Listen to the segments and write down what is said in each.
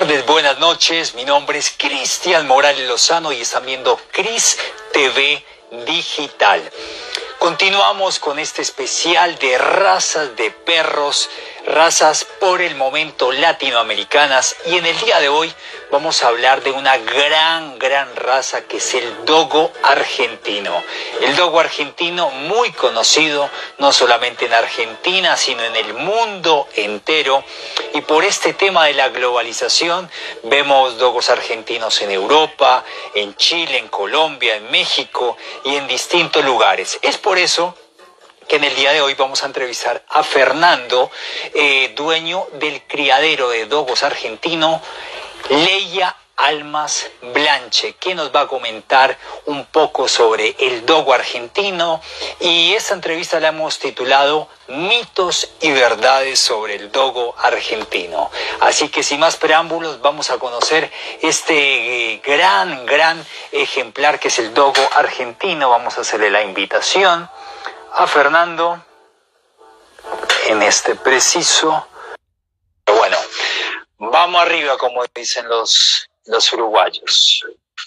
Buenas noches, mi nombre es Cristian Morales Lozano y están viendo Cris TV Digital. Continuamos con este especial de razas de perros, razas por el momento latinoamericanas, y en el día de hoy vamos a hablar de una gran raza que es el dogo argentino. El dogo argentino muy conocido no solamente en Argentina sino en el mundo entero, y por este tema de la globalización vemos dogos argentinos en Europa, en Chile, en Colombia, en México y en distintos lugares. Es por eso que en el día de hoy vamos a entrevistar a Fernando, dueño del criadero de dogos argentino Leia Almas Blanche, que nos va a comentar un poco sobre el dogo argentino, y esta entrevista la hemos titulado Mitos y verdades sobre el dogo argentino. Así que sin más preámbulos vamos a conocer este gran ejemplar que es el dogo argentino. Vamos a hacerle la invitación a Fernando en este preciso. Pero bueno, vamos arriba, como dicen los uruguayos.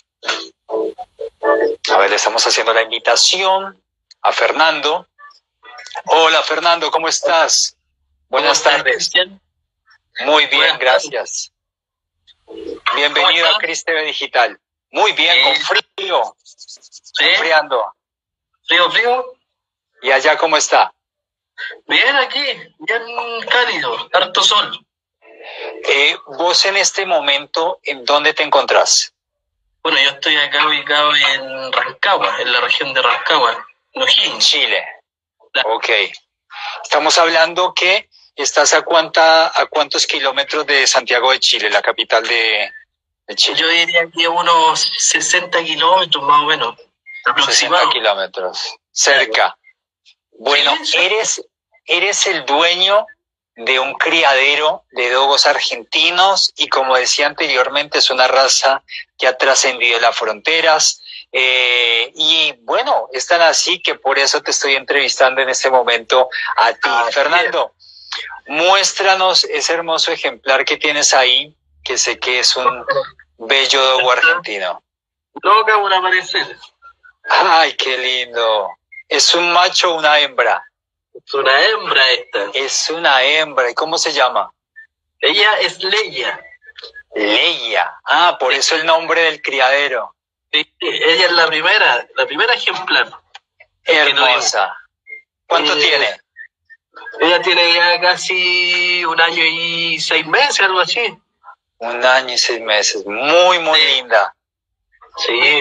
A ver, le estamos haciendo la invitación a Fernando. Hola Fernando, ¿cómo estás? Buenas tardes. Muy bien, gracias. Bienvenido a Cris TV Digital. Muy bien, con frío. Enfriando. Frío. ¿Y allá cómo está? Bien, aquí, bien cálido, harto sol. Vos en este momento, ¿en dónde te encontrás? Bueno, yo estoy acá ubicado en Rancagua, en la región de Rancagua, en Chile. Ok. Estamos hablando que estás a cuántos kilómetros de Santiago de Chile, la capital de Chile. Yo diría que unos 60 kilómetros más o menos, aproximado. 60 kilómetros, cerca. Bueno, Sí. eres el dueño de un criadero de dogos argentinos, y como decía anteriormente, es una raza que ha trascendido las fronteras, y bueno, es tan así que por eso te estoy entrevistando en este momento a ti. Fernando, muéstranos ese hermoso ejemplar que tienes ahí, que sé que es un bello dogo argentino. Loca por aparecer. ¡Ay, qué lindo! ¿Es un macho o una hembra? Es una hembra esta. Es una hembra. ¿Y cómo se llama? Ella es Leia. Leia. Ah, por eso el nombre del criadero. Sí, ella es la primera ejemplar. Hermosa. ¿Cuánto tiene? Ella tiene ya casi 1 año y 6 meses, algo así. 1 año y 6 meses. Muy linda. Sí.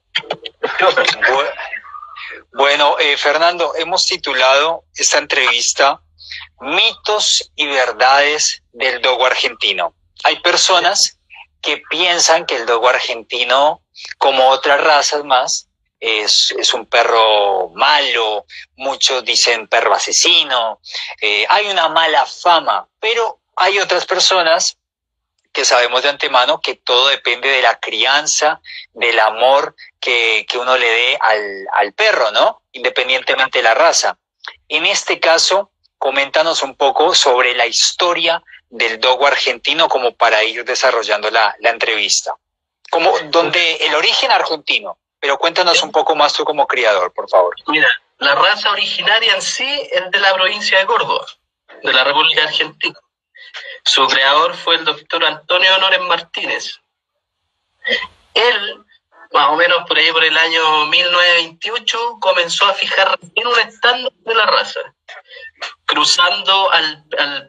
Bueno, Fernando, hemos titulado esta entrevista Mitos y verdades del dogo argentino. Hay personas que piensan que el dogo argentino, como otras razas más, es un perro malo. Muchos dicen perro asesino. Hay una mala fama, pero hay otras personas que sabemos de antemano que todo depende de la crianza, del amor que uno le dé al perro, ¿no? Independientemente de la raza. En este caso, coméntanos un poco sobre la historia del dogo argentino, como para ir desarrollando la entrevista. Donde el origen argentino, pero cuéntanos un poco más tú como criador, por favor. Mira, la raza originaria en sí es de la provincia de Córdoba, de la República Argentina. Su creador fue el doctor Antonio Honores Martínez. Él, más o menos por ahí por el año 1928, comenzó a fijar recién un estándar de la raza, cruzando al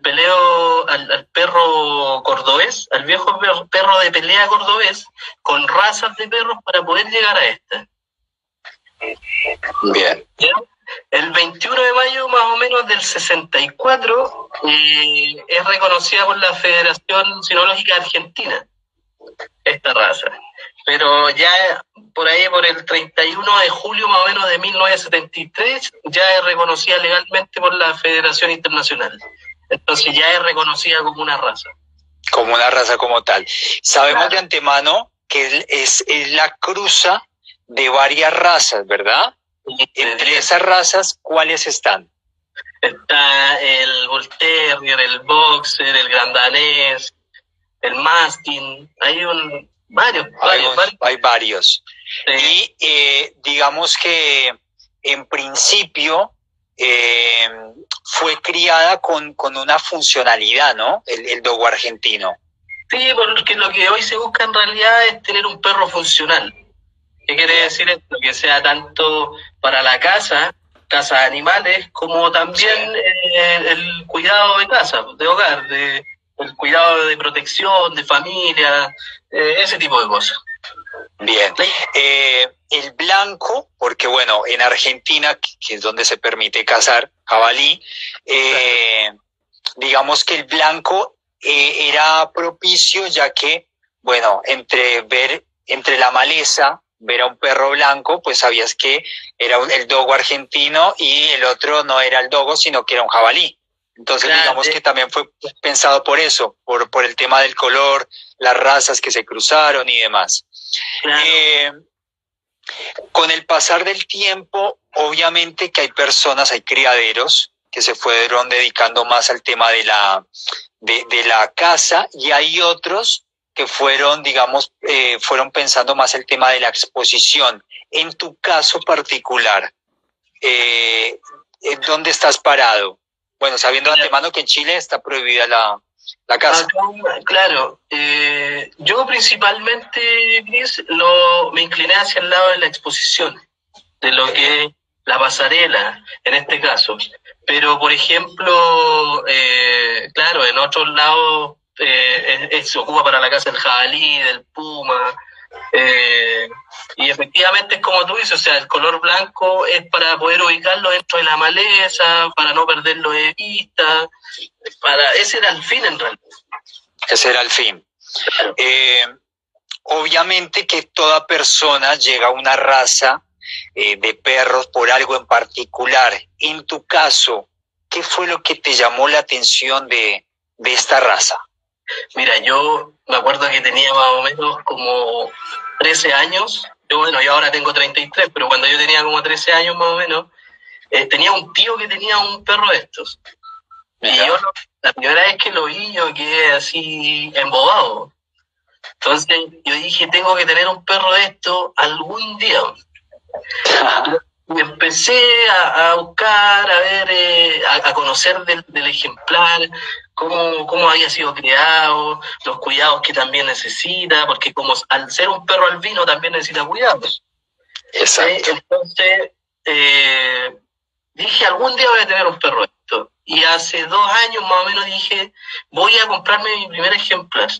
perro cordobés, al viejo perro de pelea cordobés, con razas de perros para poder llegar a esta. Bien. ¿Ya? El 21 de mayo más o menos del 64 es reconocida por la Federación Cinológica Argentina esta raza, pero ya por ahí por el 31 de julio más o menos de 1973 ya es reconocida legalmente por la Federación Internacional, entonces ya es reconocida como una raza. Como una raza como tal. Sabemos de antemano que es la cruza de varias razas, ¿verdad? Entre esas razas, ¿cuáles están? Está el Bull Terrier, el Boxer, el Gran Danés, el mastín, Hay varios. Sí. Y digamos que en principio fue criada con una funcionalidad, ¿no? El dogo argentino. Sí, porque lo que hoy se busca en realidad es tener un perro funcional. ¿Qué quiere decir esto? Que sea tanto para la casa de animales, como también el cuidado de casa, de hogar, el cuidado de protección, de familia, ese tipo de cosas. Bien. El blanco, porque bueno, en Argentina, que es donde se permite cazar jabalí, digamos que el blanco era propicio, ya que, bueno, entre la maleza, ver a un perro blanco, pues sabías que era el dogo argentino y el otro no era el dogo, sino que era un jabalí. Entonces, claro, digamos que también fue pensado por eso, por el tema del color, las razas que se cruzaron y demás. Claro. Con el pasar del tiempo, obviamente que hay personas, hay criaderos que se fueron dedicando más al tema de la caza, y hay otros que fueron, digamos, fueron pensando más el tema de la exposición. En tu caso particular, ¿dónde estás parado? Bueno, sabiendo de antemano que en Chile está prohibida la caza. Claro, yo principalmente, Chris, me incliné hacia el lado de la exposición, de lo que es la pasarela, en este caso. Pero, por ejemplo, claro, en otros lados se ocupa para la caza del jabalí, del puma, y efectivamente es como tú dices, o sea, el color blanco es para poder ubicarlo dentro de la maleza, para no perderlo de vista, ese era el fin en realidad. Ese era el fin. Claro. Obviamente que toda persona llega a una raza de perros por algo en particular. En tu caso, ¿qué fue lo que te llamó la atención de esta raza? Mira, yo me acuerdo que tenía más o menos como 13 años. Yo ahora tengo 33, pero cuando yo tenía como 13 años más o menos, tenía un tío que tenía un perro de estos. Mira. Y yo, la primera vez que lo vi, yo quedé así embobado. Entonces yo dije, tengo que tener un perro de estos algún día. Y empecé a buscar, a ver, a conocer del ejemplar, cómo había sido criado, los cuidados que también necesita, porque como al ser un perro albino también necesita cuidados. Exacto. Entonces dije, algún día voy a tener un perro de esto. Y hace 2 años más o menos dije, voy a comprarme mi primer ejemplar.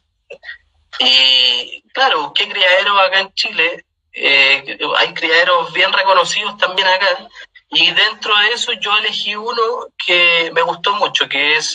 Y claro, ¿qué criadero acá en Chile? Hay criaderos bien reconocidos también acá, y dentro de eso yo elegí uno que me gustó mucho, que es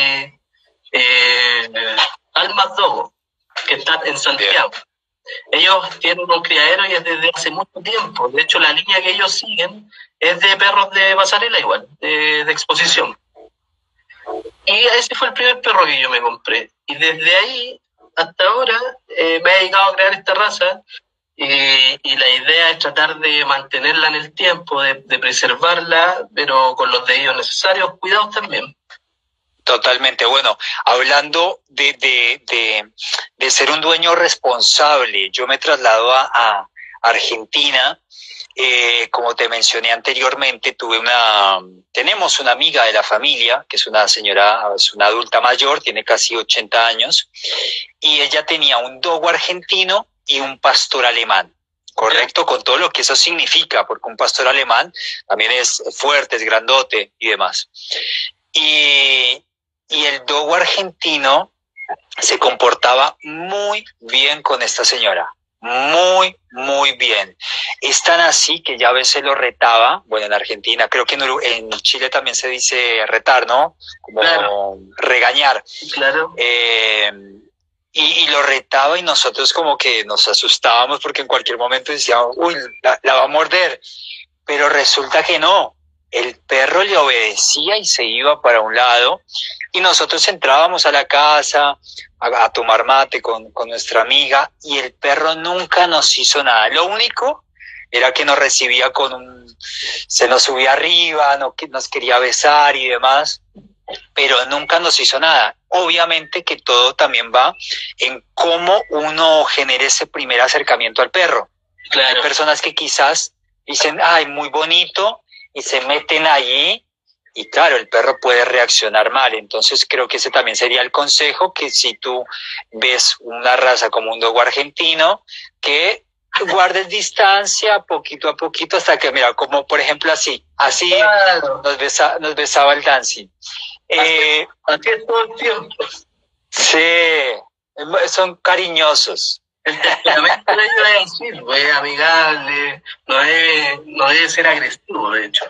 Almas Dogo, que está en Santiago. Bien. Ellos tienen un criadero y es desde hace mucho tiempo. De hecho, la línea que ellos siguen es de perros de pasarela igual, de exposición. Y ese fue el primer perro que yo me compré. Y desde ahí hasta ahora me he dedicado a crear esta raza. Y la idea es tratar de mantenerla en el tiempo, de preservarla, pero con los debidos necesarios, cuidados también. Totalmente. Bueno, hablando de ser un dueño responsable, yo me traslado a Argentina. Como te mencioné anteriormente, tenemos una amiga de la familia, que es una señora, es una adulta mayor, tiene casi 80 años, y ella tenía un dogo argentino y un pastor alemán, ¿correcto? Con todo lo que eso significa, porque un pastor alemán también es fuerte, es grandote y demás. Y el dogo argentino se comportaba muy bien con esta señora, muy, muy bien. Es tan así que ya a veces lo retaba, bueno, en Argentina, creo que en Chile también se dice retar, ¿no? Como claro. Regañar. Claro. Y lo retaba, y nosotros como que nos asustábamos porque en cualquier momento decíamos, uy, la va a morder. Pero resulta que no. El perro le obedecía y se iba para un lado, y nosotros entrábamos a la casa a tomar mate con nuestra amiga, y el perro nunca nos hizo nada. Lo único era que nos recibía se nos subía arriba, nos quería besar y demás, pero nunca nos hizo nada. obviamente que todo también va en cómo uno genera ese primer acercamiento al perro. Claro. Hay personas que quizás dicen, ay, muy bonito, y se meten allí, y claro, el perro puede reaccionar mal. Entonces creo que ese también sería el consejo, que si tú ves una raza como un dogo argentino, que guardes distancia poquito a poquito hasta que, mira, como por ejemplo así Claro. nos besaba el dancing. Así es todo el tiempo. Sí, son cariñosos. El temperamento de ellos es así, es amigable, no debe ser agresivo, de hecho.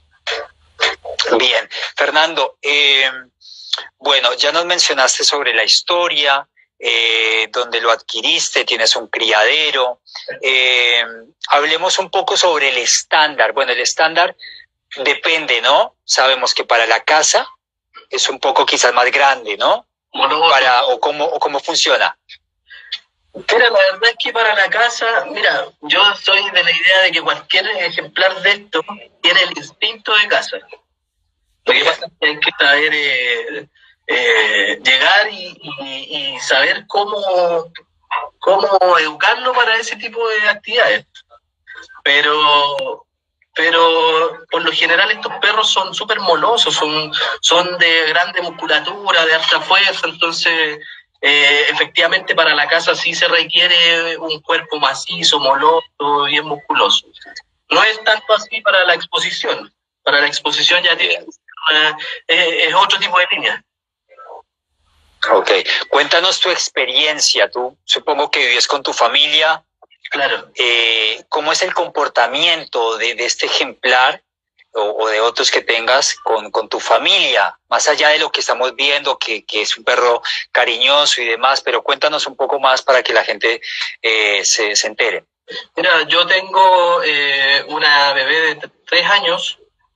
Bien, Fernando, bueno, ya nos mencionaste sobre la historia, donde lo adquiriste, tienes un criadero. Hablemos un poco sobre el estándar. Bueno, el estándar depende, ¿no? Sabemos que para la casa es un poco quizás más grande, ¿no? O cómo funciona. Mira, la verdad es que para la casa, mira, yo soy de la idea de que cualquier ejemplar de esto tiene el instinto de casa. Lo que pasa es que hay que saber llegar y saber cómo educarlo para ese tipo de actividades. Pero por lo general estos perros son súper molosos, son de grande musculatura, de alta fuerza, entonces efectivamente para la casa sí se requiere un cuerpo macizo, moloso, bien musculoso. No es tanto así para la exposición. Para la exposición ya tiene es otro tipo de línea. Ok, cuéntanos tu experiencia. Tú supongo que vives con tu familia. Claro. ¿Cómo es el comportamiento de este ejemplar o de otros que tengas con tu familia? Más allá de lo que estamos viendo, que es un perro cariñoso y demás, pero cuéntanos un poco más para que la gente se entere. Mira, yo tengo una bebé de 3 años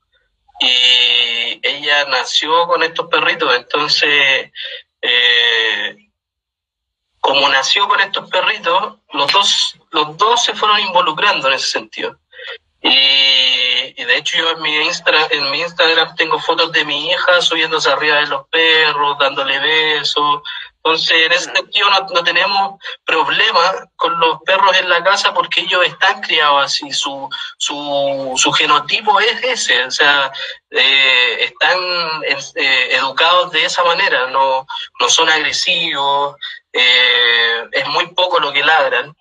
y ella nació con estos perritos, entonces como nació con estos perritos, los dos se fueron involucrando en ese sentido. Y de hecho yo en mi Instagram tengo fotos de mi hija subiéndose arriba de los perros, dándole besos. Entonces, en ese sentido no tenemos problema con los perros en la casa porque ellos están criados así, su genotipo es ese, o sea, están educados de esa manera, no son agresivos, es muy poco lo que ladran.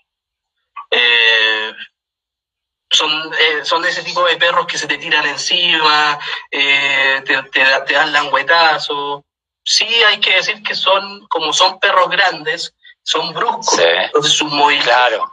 Son de ese tipo de perros que se te tiran encima, te dan languetazos. Sí, hay que decir que como son perros grandes, son bruscos, sí. Entonces sus movimientos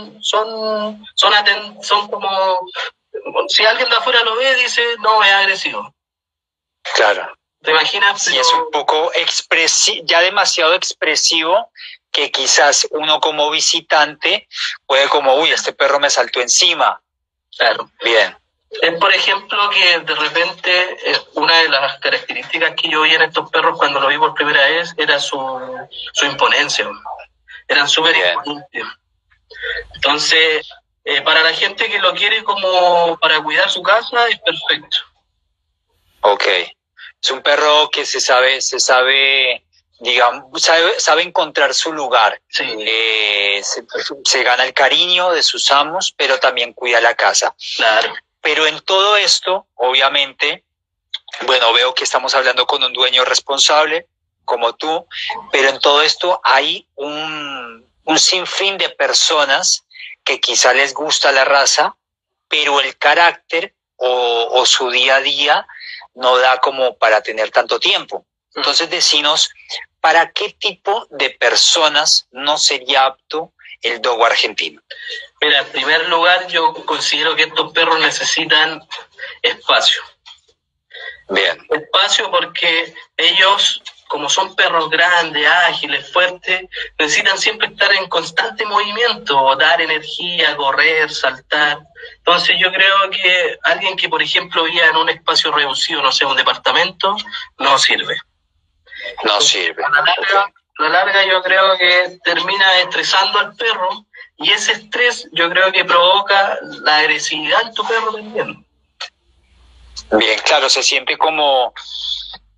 son como, si alguien de afuera lo ve, dice, no, es agresivo. Claro. ¿Te imaginas? Sí, es un poco ya demasiado expresivo, que quizás uno como visitante puede como, uy, este perro me saltó encima. Claro. Bien. Es, por ejemplo, que de repente una de las características que yo vi en estos perros cuando lo vi por primera vez era su imponencia. Eran súper imponentes. Entonces, para la gente que lo quiere como para cuidar su casa, es perfecto. Ok. Es un perro que se sabe, digamos, sabe encontrar su lugar. Sí. Se gana el cariño de sus amos, pero también cuida la casa. Claro. Pero en todo esto, obviamente, bueno, veo que estamos hablando con un dueño responsable, como tú, pero en todo esto hay un sinfín de personas que quizá les gusta la raza, pero el carácter o su día a día no da como para tener tanto tiempo. Entonces, decinos, ¿para qué tipo de personas no sería apto el dogo argentino? Mira, en primer lugar, yo considero que estos perros necesitan espacio. Bien. Espacio porque ellos, como son perros grandes, ágiles, fuertes, necesitan siempre estar en constante movimiento, dar energía, correr, saltar. Entonces yo creo que alguien que, por ejemplo, viva en un espacio reducido, no sé, un departamento, no sirve. No sirve. A la larga yo creo que termina estresando al perro y ese estrés yo creo que provoca la agresividad en tu perro también. Bien, claro, se siente como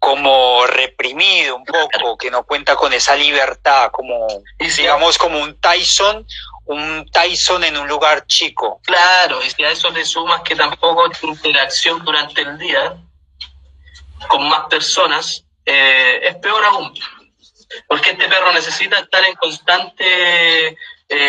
como reprimido un poco, que no cuenta con esa libertad, como, digamos, como un Tyson en un lugar chico. Claro, y si a eso le sumas que tampoco hay interacción durante el día con más personas, es peor aún. Porque este perro necesita estar en constante,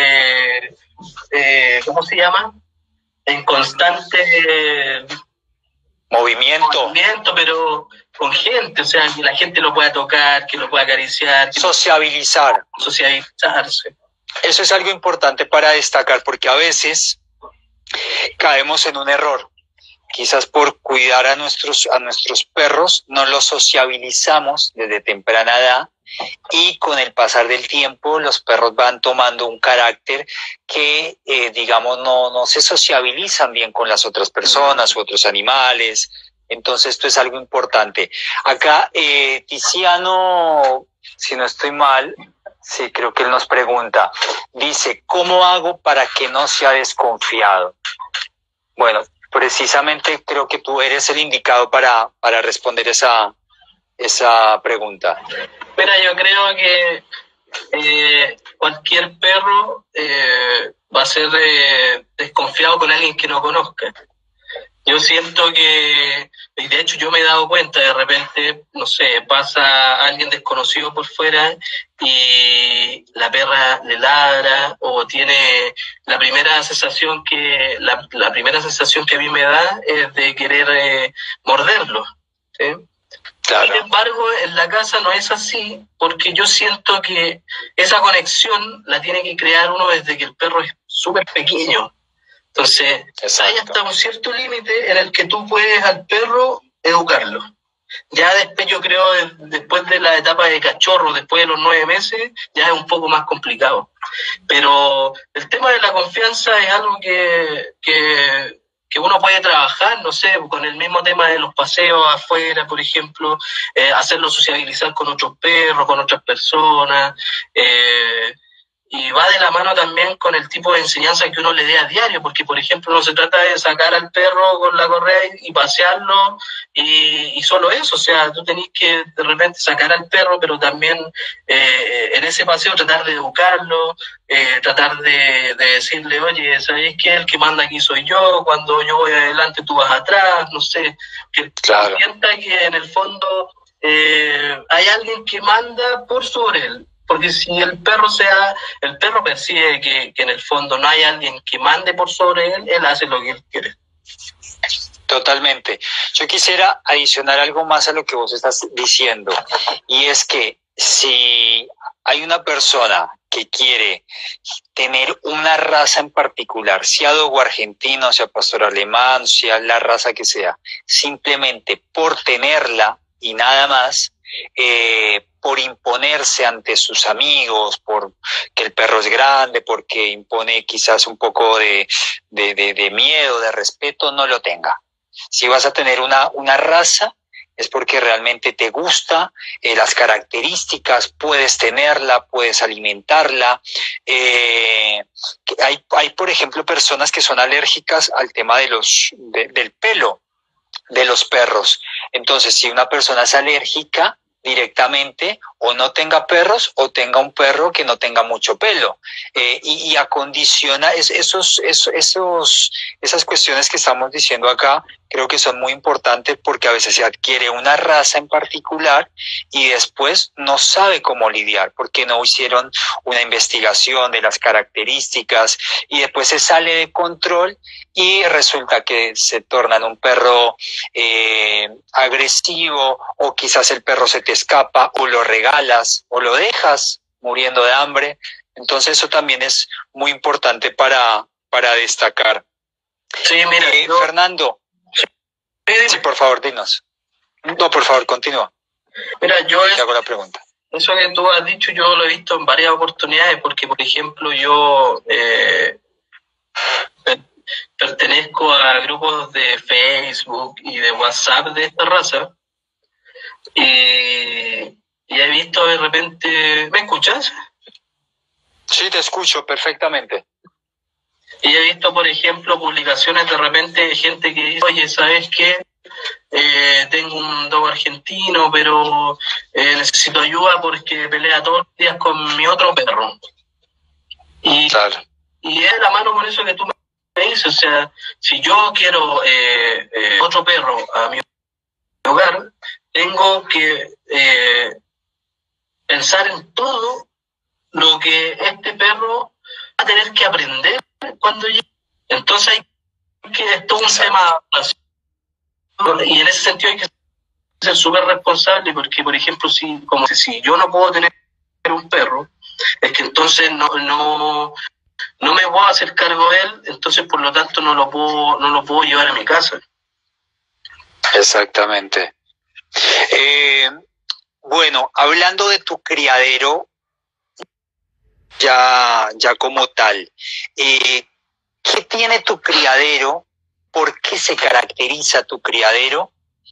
¿cómo se llama? En constante movimiento, pero con gente, o sea, que la gente lo pueda tocar, que lo pueda acariciar. Sociabilizarse. Eso es algo importante para destacar, porque a veces caemos en un error. Quizás por cuidar a nuestros perros, no los sociabilizamos desde temprana edad, y con el pasar del tiempo los perros van tomando un carácter que, digamos, no se sociabilizan bien con las otras personas u otros animales. Entonces esto es algo importante. Acá Tiziano, si no estoy mal, sí, creo que él nos pregunta, dice, ¿cómo hago para que no sea desconfiado? Bueno, precisamente creo que tú eres el indicado para responder esa pregunta. Mira, yo creo que cualquier perro va a ser desconfiado con alguien que no conozca. Yo siento que, y de hecho yo me he dado cuenta, de repente, no sé, pasa alguien desconocido por fuera y la perra le ladra o tiene la primera sensación que a mí me da es de querer morderlo, ¿sí? Claro. Sin embargo, en la casa no es así, porque yo siento que esa conexión la tiene que crear uno desde que el perro es súper pequeño. Entonces, hay hasta un cierto límite en el que tú puedes al perro educarlo. Ya después, yo creo, después de la etapa de cachorro, después de los 9 meses, ya es un poco más complicado. Pero el tema de la confianza es algo que uno puede trabajar, no sé, con el mismo tema de los paseos afuera, por ejemplo, hacerlo sociabilizar con otros perros, con otras personas, y va de la mano también con el tipo de enseñanza que uno le dé a diario, porque, por ejemplo, no se trata de sacar al perro con la correa y pasearlo y solo eso, o sea, tú tenés que de repente sacar al perro, pero también en ese paseo tratar de educarlo, tratar de decirle, oye, ¿sabéis qué? El que manda aquí soy yo, cuando yo voy adelante tú vas atrás, no sé, que claro. Sienta que en el fondo hay alguien que manda por sobre él. Porque si el perro percibe que en el fondo no hay alguien que mande por sobre él, él hace lo que él quiere. Totalmente. Yo quisiera adicionar algo más a lo que vos estás diciendo, y es que si hay una persona que quiere tener una raza en particular, sea dogo argentino, sea pastor alemán, sea la raza que sea, simplemente por tenerla y nada más, por imponerse ante sus amigos, por que el perro es grande, porque impone quizás un poco de miedo, de respeto, no lo tenga. Si vas a tener una raza, es porque realmente te gusta, las características, puedes tenerla, puedes alimentarla. Hay, por ejemplo, personas que son alérgicas al tema del pelo de los perros. Entonces, si una persona es alérgica, directamente o no tenga perros o tenga un perro que no tenga mucho pelo, y acondiciona esas cuestiones que estamos diciendo acá. Creo que son muy importantes porque a veces se adquiere una raza en particular y después no sabe cómo lidiar porque no hicieron una investigación de las características y después se sale de control y resulta que se torna en un perro agresivo, o quizás el perro se te escapa o lo regalas o lo dejas muriendo de hambre. Entonces eso también es muy importante para destacar. Sí, mira, Fernando. Sí, por favor, dinos. No, por favor, continúa. Mira, te hago la pregunta. Eso que tú has dicho yo lo he visto en varias oportunidades, porque, por ejemplo, yo pertenezco a grupos de Facebook y de WhatsApp de esta raza, y he visto de repente... ¿Me escuchas? Sí, te escucho perfectamente. Y he visto, por ejemplo, publicaciones de repente de gente que dice, oye, ¿sabes qué? tengo un dogo argentino, pero necesito ayuda porque pelea todos los días con mi otro perro. Y, claro. Y es la mano con eso que tú me dices, o sea, si yo quiero otro perro a mi hogar, tengo que pensar en todo lo que este perro va a tener que aprender cuando llegue. Entonces hay que, es todo un tema, y en ese sentido hay que ser súper responsable, porque por ejemplo, si yo no puedo tener un perro, es que entonces no me puedo hacer cargo de él, entonces por lo tanto no lo puedo llevar a mi casa. Exactamente. Bueno, hablando de tu criadero, ya como tal, ¿qué tiene tu criadero? ¿Por qué se caracteriza tu criadero?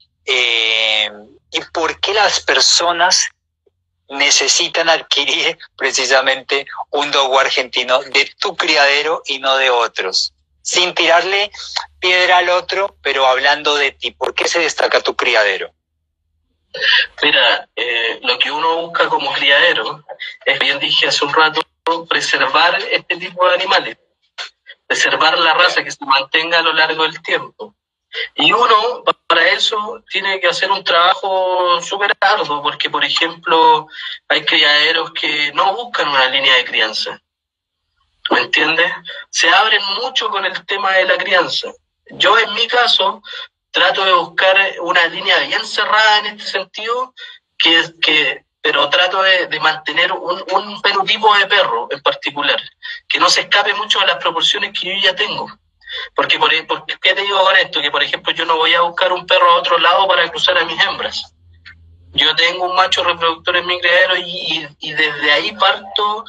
¿Y por qué las personas necesitan adquirir precisamente un dogo argentino de tu criadero y no de otros? Sin tirarle piedra al otro, pero hablando de ti, ¿por qué se destaca tu criadero? Mira, lo que uno busca como criadero es, bien dije hace un rato, preservar este tipo de animales, preservar la raza, que se mantenga a lo largo del tiempo. Y uno, para eso, tiene que hacer un trabajo súper arduo, porque, por ejemplo, hay criaderos que no buscan una línea de crianza. ¿Me entiendes? Se abren mucho con el tema de la crianza. Yo, en mi caso, trato de buscar una línea bien cerrada en este sentido, pero trato de mantener un fenotipo de perro en particular, que no se escape mucho de las proporciones que yo ya tengo. Porque ¿qué te digo con esto? Que, por ejemplo, yo no voy a buscar un perro a otro lado para cruzar a mis hembras. Yo tengo un macho reproductor en mi criadero y desde ahí parto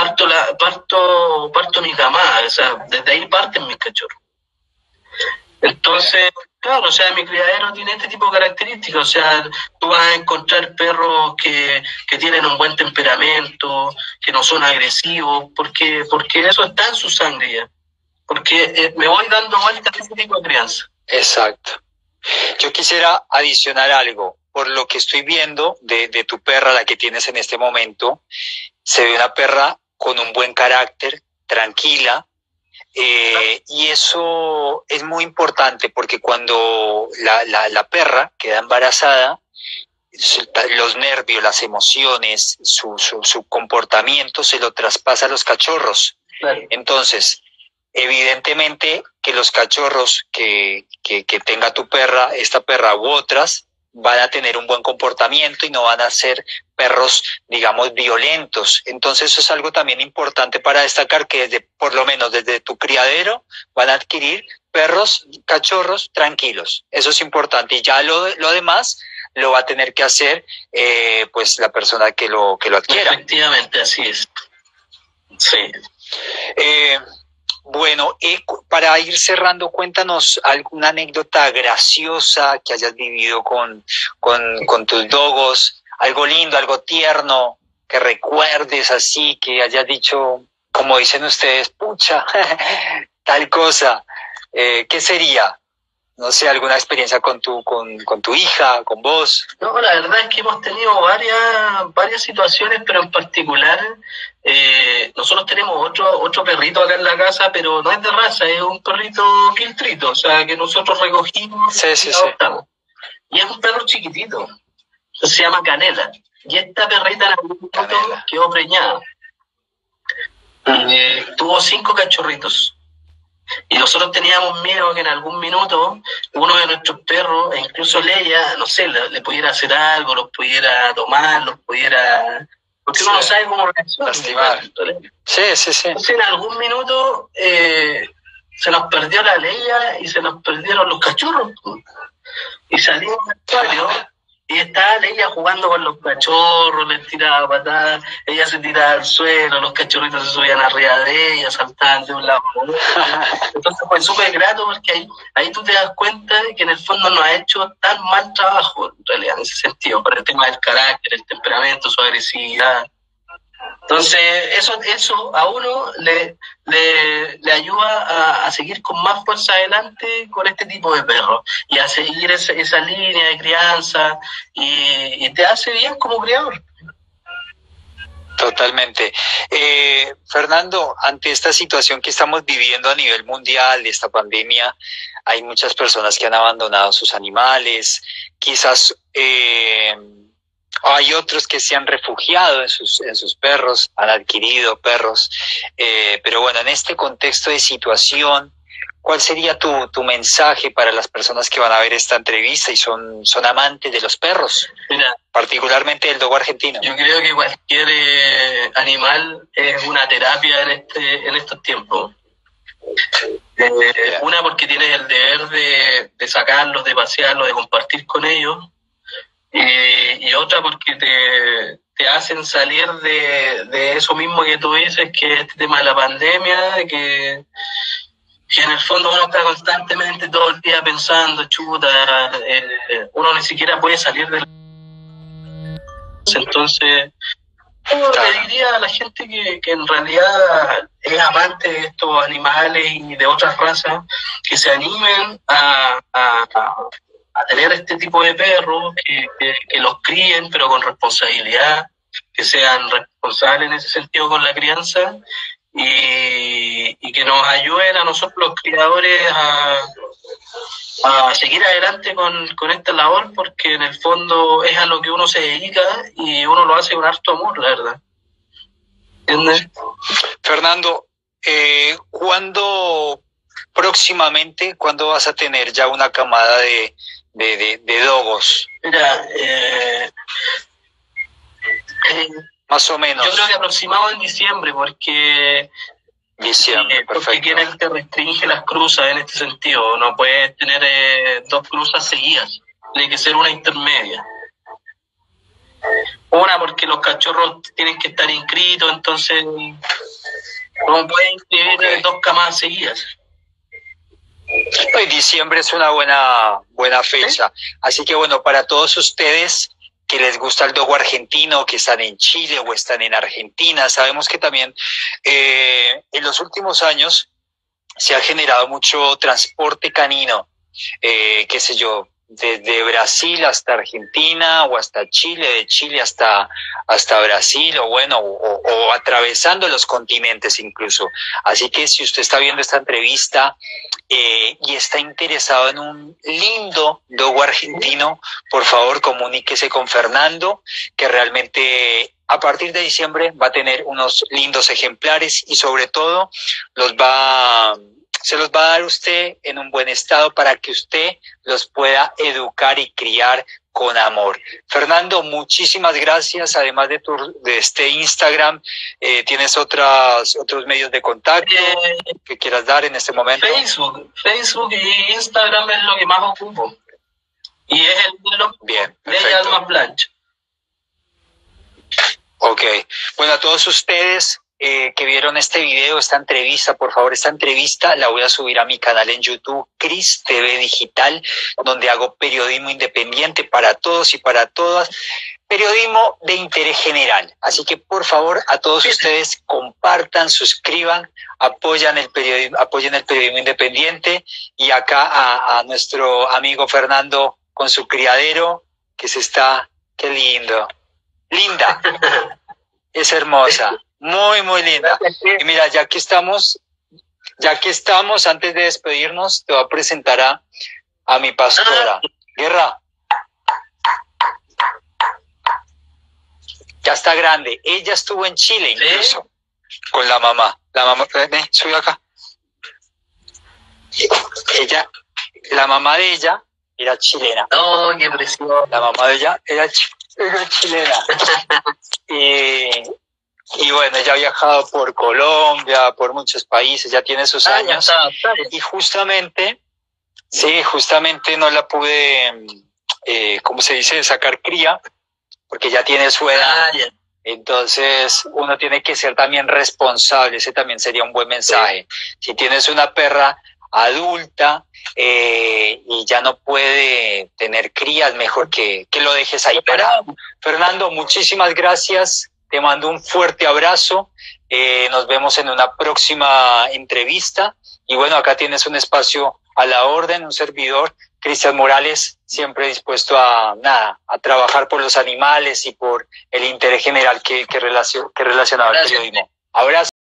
mi camada, o sea, desde ahí parten mis cachorros. Entonces, claro, o sea, mi criadero tiene este tipo de características, o sea, tú vas a encontrar perros que tienen un buen temperamento, que no son agresivos, porque eso está en su sangre ya, porque me voy dando vuelta a ese tipo de crianza. Exacto. Yo quisiera adicionar algo. Por lo que estoy viendo de tu perra, la que tienes en este momento, se ve una perra con un buen carácter, tranquila, y eso es muy importante porque cuando la perra queda embarazada, los nervios, las emociones, su comportamiento se lo traspasa a los cachorros. Claro. Entonces, evidentemente que los cachorros que tenga tu perra, esta perra u otras, van a tener un buen comportamiento y no van a ser perros, digamos, violentos. Entonces eso es algo también importante para destacar, que por lo menos desde tu criadero van a adquirir cachorros tranquilos. Eso es importante, y ya lo demás lo va a tener que hacer pues la persona que lo adquiera. Efectivamente, así es. Sí. Bueno, para ir cerrando, cuéntanos alguna anécdota graciosa que hayas vivido con tus dogos, algo lindo, algo tierno, que recuerdes así, que hayas dicho, como dicen ustedes, pucha, tal cosa. ¿Qué sería? No sé, alguna experiencia con tu hija, con vos. No, la verdad es que hemos tenido varias situaciones, pero en particular nosotros tenemos otro perrito acá en la casa, pero no es de raza, es un perrito quiltrito, o sea, que nosotros recogimos y adoptamos. Y es un perro chiquitito, se llama Canela. Y esta perrita en algún momento quedó preñada. Tuvo 5 cachorritos. Y nosotros teníamos miedo que en algún minuto uno de nuestros perros, e incluso Leia, no sé, le pudiera hacer algo, los pudiera tomar, porque uno no sabe cómo reaccionar. Sí. Entonces en algún minuto se nos perdió la Leia y se nos perdieron los cachorros. Y salimos del patio y estaba Leia jugando con los cachorros, les tiraba patadas, ella se tiraba al suelo, los cachorritos se subían arriba de ella, saltaban de un lado a otro. Entonces fue súper grato, porque ahí tú te das cuenta de que en el fondo no ha hecho tan mal trabajo, en realidad, en ese sentido, por el tema del carácter, el temperamento, su agresividad. Entonces, eso a uno le ayuda a seguir con más fuerza adelante con este tipo de perros y a seguir esa línea de crianza y te hace bien como criador. Totalmente. Fernando, ante esta situación que estamos viviendo a nivel mundial, de esta pandemia, hay muchas personas que han abandonado sus animales, quizás hay otros que se han refugiado en sus perros, han adquirido perros, pero bueno, en este contexto de situación, ¿cuál sería tu mensaje para las personas que van a ver esta entrevista y son amantes de los perros? Mira, particularmente del dogo argentino. Yo creo que cualquier animal es una terapia en estos tiempos. Una, porque tienes el deber de sacarlos, de pasearlos, de compartir con ellos. Y otra, porque te hacen salir de eso mismo que tú dices, que es este tema de la pandemia, que en el fondo uno está constantemente todo el día pensando, chuta, uno ni siquiera puede salir del... Entonces, yo le diría a la gente que en realidad es amante de estos animales y de otras razas, que se animen a tener este tipo de perros, que los críen, pero con responsabilidad, que sean responsables en ese sentido con la crianza, y que nos ayuden a nosotros los criadores a seguir adelante con esta labor, porque en el fondo es a lo que uno se dedica y uno lo hace con harto amor, la verdad. ¿Entiendes? Fernando, ¿cuándo vas a tener ya una camada de dogos? Mira, más o menos. Yo creo que aproximado en diciembre, porque Kennel te restringe las cruzas en este sentido. No puedes tener 2 cruzas seguidas, tiene que ser una intermedia. Una, porque los cachorros tienen que estar inscritos, entonces no pueden inscribir 2 camadas seguidas. Y diciembre es una buena fecha. ¿Sí? Así que bueno, para todos ustedes que les gusta el dogo argentino, que están en Chile o están en Argentina, sabemos que también en los últimos años se ha generado mucho transporte canino, qué sé yo, desde Brasil hasta Argentina o hasta Chile, de Chile hasta Brasil, o bueno, o atravesando los continentes incluso. Así que si usted está viendo esta entrevista y está interesado en un lindo dogo argentino, por favor comuníquese con Fernando, que realmente a partir de diciembre va a tener unos lindos ejemplares y sobre todo se los va a dar usted en un buen estado para que usted los pueda educar y criar con amor. Fernando, muchísimas gracias. Además de este Instagram, ¿tienes otros medios de contacto que quieras dar en este momento? Facebook y Instagram es lo que más ocupo. Y es el de Alma Blanche. Ok. Bueno, a todos ustedes que vieron este video, esta entrevista, por favor, esta entrevista la voy a subir a mi canal en YouTube, Cris TV Digital, donde hago periodismo independiente para todos y para todas, periodismo de interés general. Así que, por favor, a todos ustedes compartan, suscriban, apoyen el periodismo independiente, y acá a nuestro amigo Fernando con su criadero, qué lindo, linda, es hermosa. Muy, muy linda. Y mira, ya que estamos, antes de despedirnos, te voy a presentar a mi pastora. Guerra. Ya está grande. Ella estuvo en Chile incluso, con la mamá. La mamá, sube acá. La mamá de ella era chilena. ¡Oh, qué precioso! La mamá de ella era chilena. Y bueno, ella ha viajado por Colombia, por muchos países, ya tiene sus años. Y justamente no la pude, ¿cómo se dice?, sacar cría, porque ya tiene su edad. Entonces, uno tiene que ser también responsable, ese también sería un buen mensaje. Si tienes una perra adulta y ya no puede tener crías, mejor que lo dejes ahí parado. Fernando, muchísimas gracias. te mando un fuerte abrazo. Nos vemos en una próxima entrevista. Y bueno, acá tienes un espacio a la orden, un servidor, Cristian Morales, siempre dispuesto a trabajar por los animales y por el interés general que relacionado al periodismo. Abrazo.